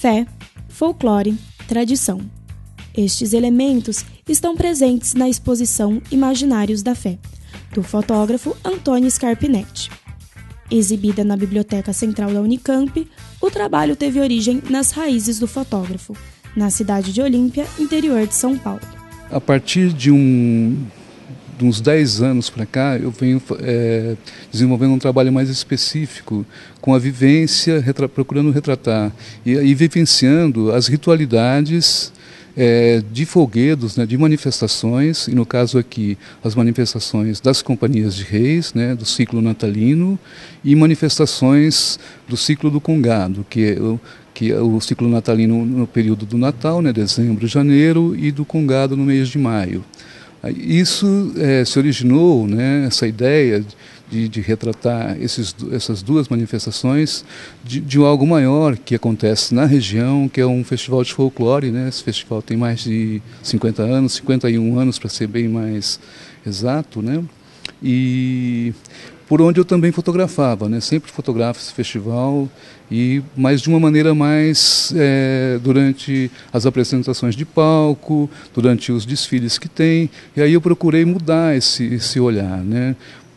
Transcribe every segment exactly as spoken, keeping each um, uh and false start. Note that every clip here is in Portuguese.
fé, folclore, tradição. Estes elementos estão presentes na exposição Imaginários da Fé, do fotógrafo Antônio Scarpinetti. Exibida na Biblioteca Central da Unicamp, o trabalho teve origem nas raízes do fotógrafo, na cidade de Olímpia, interior de São Paulo. A partir de, um, de uns dez anos para cá, eu venho é, desenvolvendo um trabalho mais específico, com a vivência, retra, procurando retratar e, e vivenciando as ritualidades É, de folguedos, né, de manifestações, e no caso aqui as manifestações das companhias de reis, né, do ciclo natalino, e manifestações do ciclo do Congado, que é o, que é o ciclo natalino no período do Natal, né, dezembro, janeiro, e do Congado no mês de maio. Isso é, se originou, né, essa ideia de, de retratar esses, essas duas manifestações de, de algo maior que acontece na região, que é um festival de folclore, né? Esse festival tem mais de cinquenta anos, cinquenta e um anos para ser bem mais exato, né? E por onde eu também fotografava, né? Sempre fotografo esse festival, e, mas de uma maneira mais é, durante as apresentações de palco, durante os desfiles que tem, e aí eu procurei mudar esse, esse olhar, né?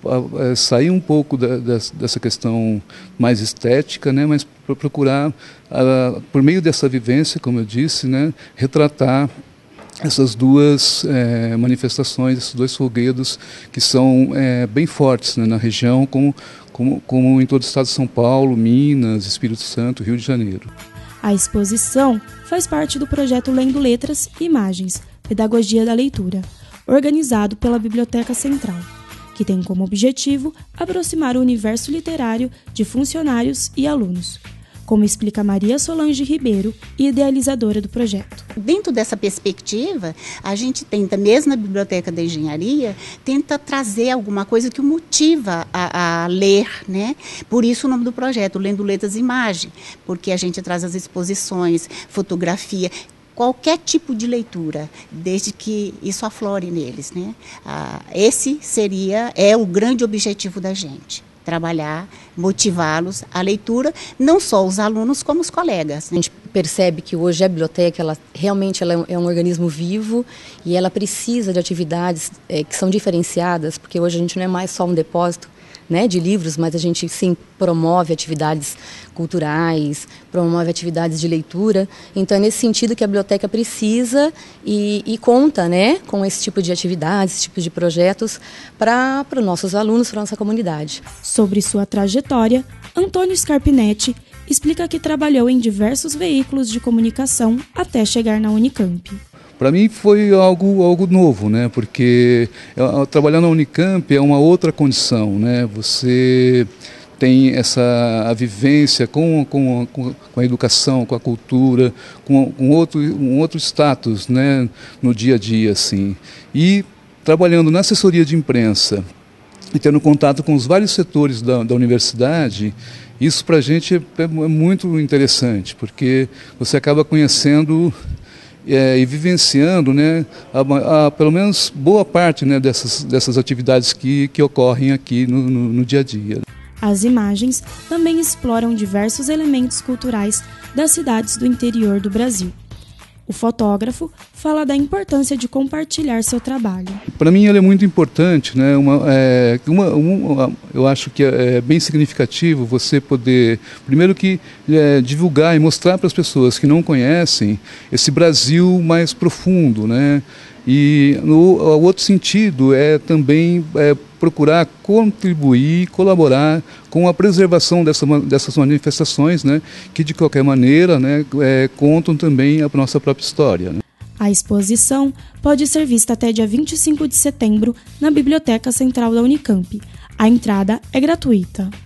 Sair um pouco da, dessa questão mais estética, né? Mas para procurar, a, por meio dessa vivência, como eu disse, né? Retratar essas duas é, manifestações, esses dois folguedos que são é, bem fortes, né, na região, como, como, como em todo o estado de São Paulo, Minas, Espírito Santo, Rio de Janeiro. A exposição faz parte do projeto Lendo Letras e Imagens, Pedagogia da Leitura, organizado pela Biblioteca Central, que tem como objetivo aproximar o universo literário de funcionários e alunos, como explica Maria Solange Ribeiro, idealizadora do projeto. Dentro dessa perspectiva, a gente tenta, mesmo na Biblioteca da Engenharia, tenta trazer alguma coisa que o motiva a, a ler, né? Por isso o nome do projeto, Lendo Letras e Imagem, porque a gente traz as exposições, fotografia, qualquer tipo de leitura, desde que isso aflore neles, né? Ah, esse seria, é o grande objetivo da gente. Trabalhar, motivá-los à leitura, não só os alunos, como os colegas. A gente percebe que hoje a biblioteca, ela, realmente ela é um organismo vivo e ela precisa de atividades é, que são diferenciadas, porque hoje a gente não é mais só um depósito, né, de livros, mas a gente sim promove atividades culturais, promove atividades de leitura. Então é nesse sentido que a biblioteca precisa e, e conta, né, com esse tipo de atividades, esse tipo de projetos para os nossos alunos, para a nossa comunidade. Sobre sua trajetória, Antônio Scarpinetti explica que trabalhou em diversos veículos de comunicação até chegar na Unicamp. Para mim foi algo, algo novo, né? Porque eu, trabalhar na Unicamp é uma outra condição, né? Você tem essa a vivência com, com, com a educação, com a cultura, com, com outro, um outro status, né? No dia a dia, assim. E trabalhando na assessoria de imprensa e tendo contato com os vários setores da, da universidade, isso para a gente é, é muito interessante, porque você acaba conhecendo É, e vivenciando, né, a, a, pelo menos boa parte, né, dessas, dessas atividades que, que ocorrem aqui no, no, no dia a dia. As imagens também exploram diversos elementos culturais das cidades do interior do Brasil. O fotógrafo fala da importância de compartilhar seu trabalho. Para mim ele é muito importante, né? Uma, é, uma, uma, eu acho que é bem significativo você poder, primeiro que é, divulgar e mostrar para as pessoas que não conhecem esse Brasil mais profundo, né? E no o outro sentido é também é, procurar contribuir, colaborar com a preservação dessa, dessas manifestações, né, que de qualquer maneira, né, é, contam também a nossa própria história, né. A exposição pode ser vista até dia vinte e cinco de setembro na Biblioteca Central da Unicamp. A entrada é gratuita.